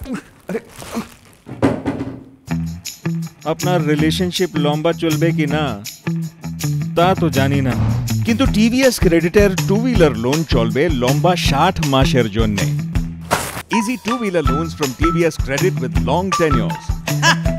আপনার রিলেশনশিপ লম্বা চলবে কি না তা তো জানি না, কিন্তু টিভিএস ক্রেডিটের টু হুইলার লোন চলবে লম্বা 60 মাসের জন্য। Easy two wheeler loans from TVS credit with long টেনিউরস।